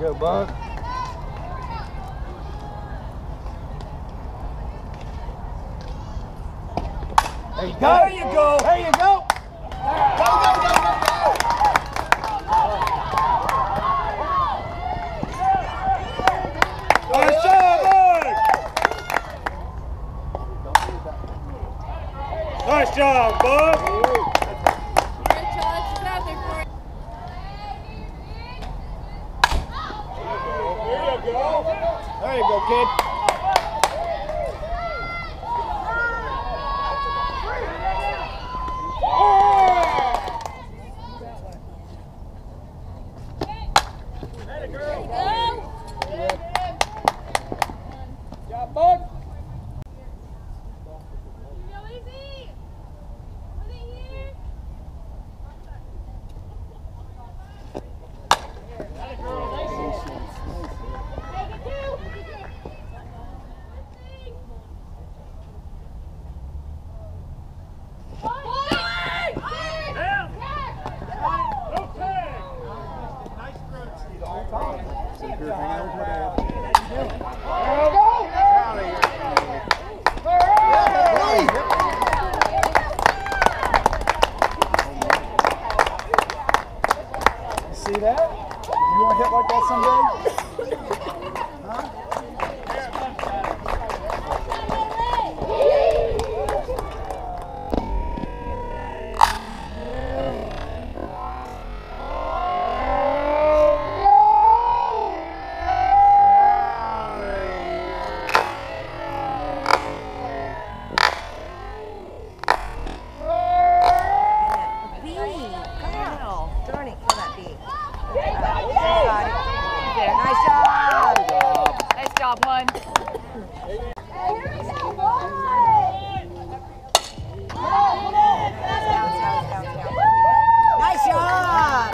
Go, Bug. There you go. There you go. There you go. Go, go, go, go, go. Nice job, Bug. Nice job, Bug. There you go, kid. Job, Bug. See that? You want to hit like that someday? Huh? Nice job, hon. Nice job.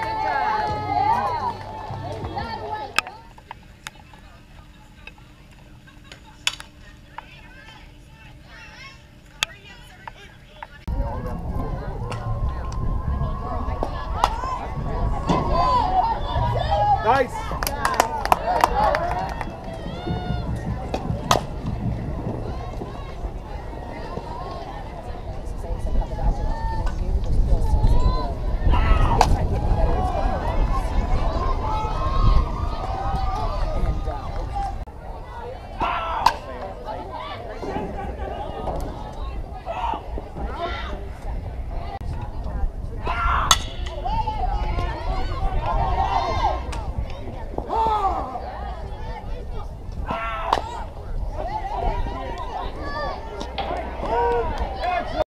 Nice.